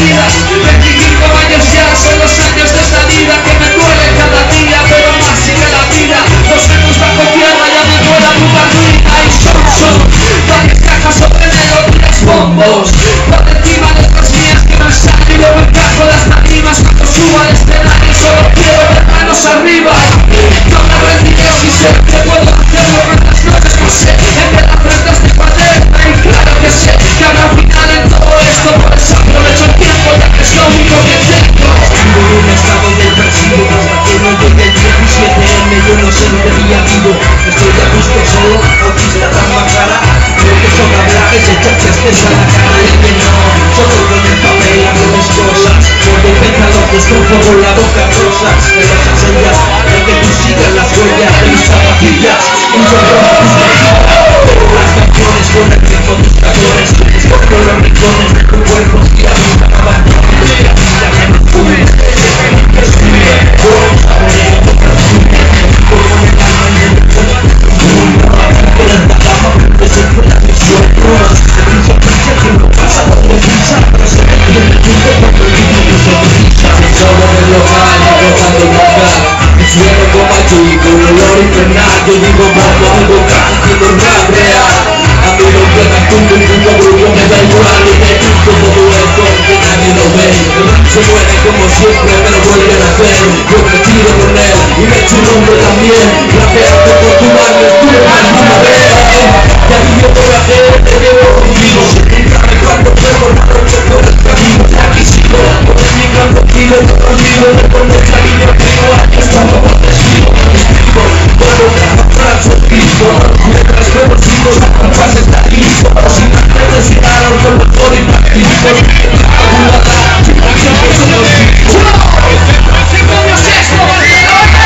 vida. 25 años ya son los años de esta vida que me duele cada día, pero más sigue la vida. 2 años bajo tierra, ya me duele la puta ruina. Y son varias cajas sobre melodías, bombos por encima de las mías que me salen y luego encajo las tarimas. Cuando subo al escenario solo quiero ver manos arriba. No me rendiré si sé que puedo hacerlo en las noches, no sé en que la frente esté cuaderna. Y claro que sé que habrá un final en todo esto, por eso aprovecho el tiempo ya que es lo único que tengo. Vivo en un estado depresivo, hasta que no llegue el 17M yo no sentiría vivo. Estoy a gusto solo, autista tan bajara. Creo que sobra viajes hechos chistes a la cara y que no. Solo con el papel hago mis cosas. Cuando pétalos destrozo con la boca rosas. Que los enseñas de que tú sigas las huellas de mis zapatillas. Un solo tus mejillas. Las canciones con el tiempo tus tacones. Escojo los rincones de tu cuerpo y a mí me abandones. La vida que me fume, que sube. Voy a poner otra sube. Como en el alma y en el cuerpo. Con el cama, que se fuera mis sueños. De prisa, prisa, que no pasa por deprisa. Pero se me tiene el tiempo cuando el niño me sonrisa. Solo en el local, rozando el local. Sueno como allí, con olor infernal. Yo digo bombo, digo cántico, rap real. A mí no queda punto y punto bruto, me da igual. Y me pinto todo esto que nadie lo ve. El rap se muere como siempre, pero vuelve a nacer. Yo me tiro con él y me echo un nombre también. Rapeando por tu barrio, estuve más de una vez. Y aquí yo voy a hacer, te llevo conmigo. Entrame cuando te formaron que por el camino. Aquí sigo, con el micro contigo, conmigo. Con el cariño que no hay, estamos por testigo. Escribo, todo para su escrito. Mientras veo los hijos, la compás está listo. Si me necesitaron con los todo y magníficos. Siempre somos vivos. ¿Qué coño es esto, Barcelona?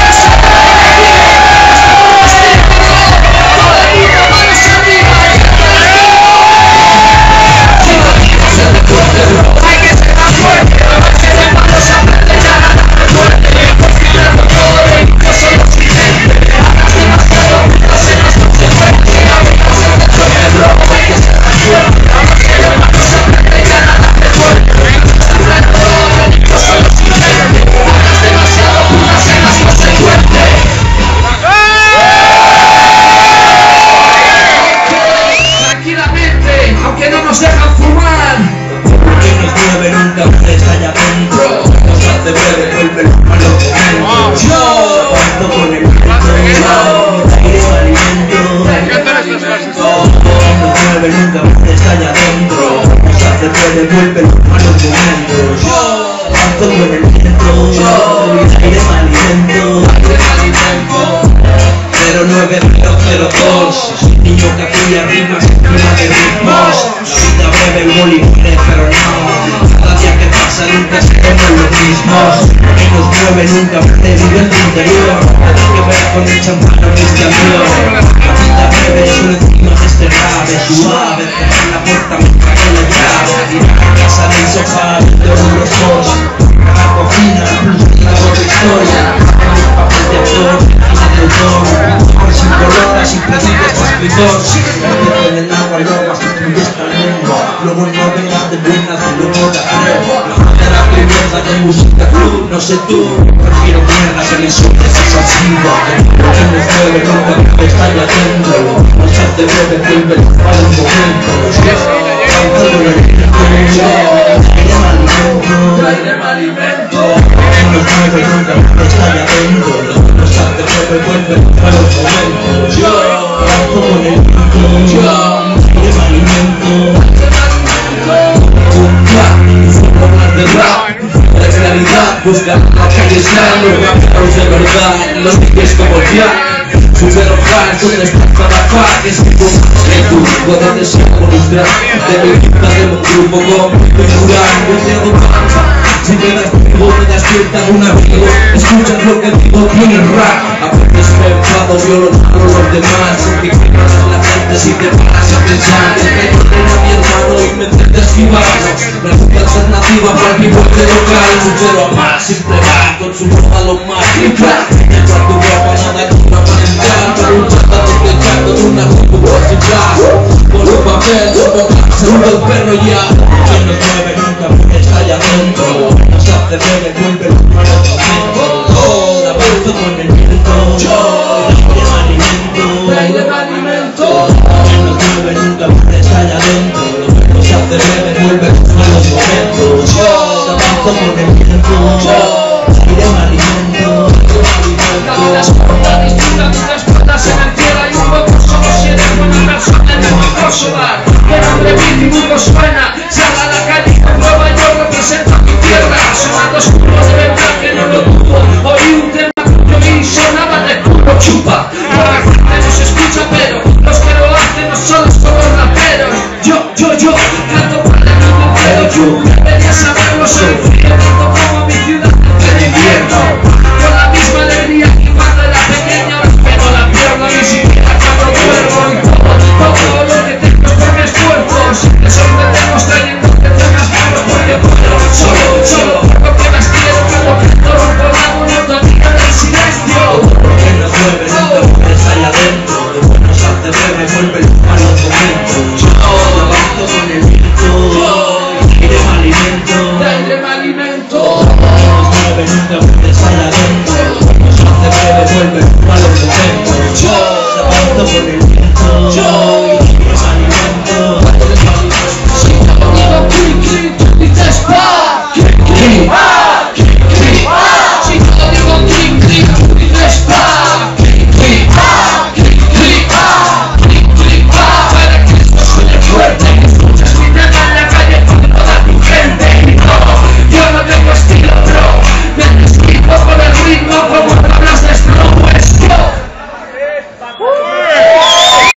Hay que ser más fuerte, a ver si de cuando se aprende ya nada me duele. Considerando todo de mí, yo soy occidente. Hablas demasiado, no sé las consecuencias. La vida se te duele, bro, hay que ser más fuerte. A ver si de cuando se aprende ya nada me duele. Considerando todo de mí, yo soy occidente. Hablas demasiado, no sé las consecuencias. Tranquilamente, aunque no nos dejan fumar. Que nos mueve nunca está allá adentro. Nos hace breve, vuelve a los momentos. Yo aguanto con el viento. Aire me alimento. Nos mueve nunca está allá adentro. Nos hace breve, vuelve a los momentos. Yo aguanto con el viento. Aire me alimento. 0902. Es un niño que hacía rimas encima de ritmos. La vida breve, el boli muere, pero no. Cada día que pasa nunca se comen los mismos. Y nos mueve nunca de nivel de interior. Nada que ver con el champán o este amigo. La vida breve es un encima de este rap. Es suave, cerrar la puerta mientras que la llave. Ir a casa del sofá, de los dos. La cocina, la otra historia. El papel de actor, y de autor. Sin colonas, sin predicas, escritor. En el agua, lomas, destruye esta lengua. Luego no vengas de buenas, luego te creo. La primera de música club, no sé tú. Prefiero mierda que le insultes a esa chiva. Que nos mueve, nunca está allá adentro. Nos hace breve, vuelve para el momento. Canto con el viento. Aire me alimento. Nos mueve, nunca está allá adentro. Nos hace breve, vuelve para el momento. Yo canto con el viento. Aire me alimento. Hablar de rap, la claridad, buscar la calle sana, los raperos de verdad, los DJs como ya. Super hard, donde estás trabajar, que es tipo que tú puedes desear por mostrar. De mi vida de un grupo con cultural, yo te hago panza. Si te das conmigo, te despierta un amigo. Escuchas lo que digo, tiene rap. Aprendes me enfado, violo los demás. Si te quemas la gente, si te paras a pensar. Te caigo a mi hermano y me intento esquivarlo. La única alternativa para mi puente local. Muchero a más, siempre va con su ropa lo más. Y crack, dentro a tu ropa nada que una aparentar.